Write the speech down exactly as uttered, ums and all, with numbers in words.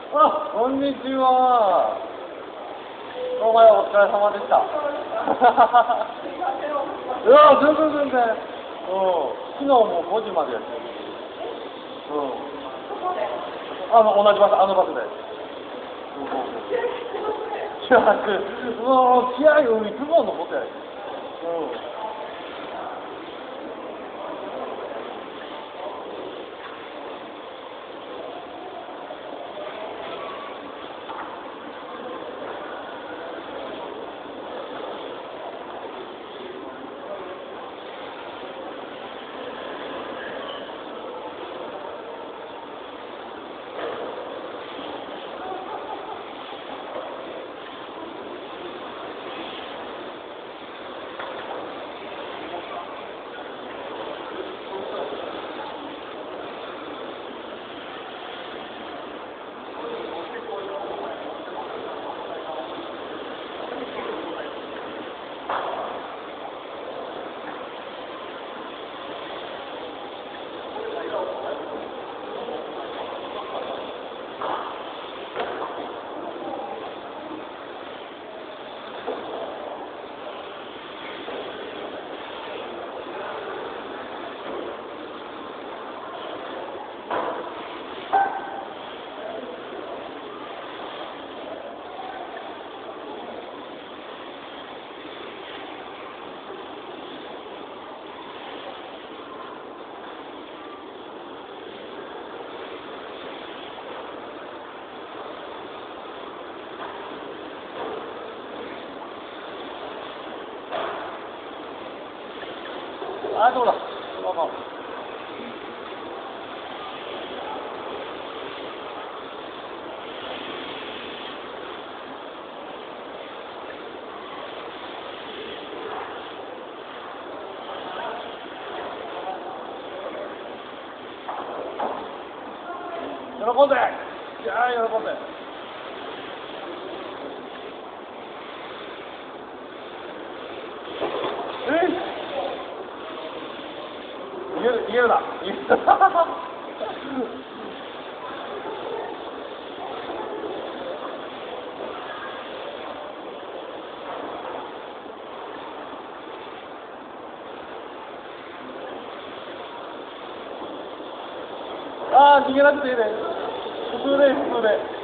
あ、こんにちは。お前お疲れ様でした。いや、全然全然。うん。昨日もごじまでやってる。うん。あの、同じ場所、あの場所で。うん。いや、もう、気合い海相撲のことや。うん。あ、どうだ。どうも。喜んで。いやー、喜んで。え逃げる、逃げるな。逃げるああ、逃げなくていいね。普通で、普通で。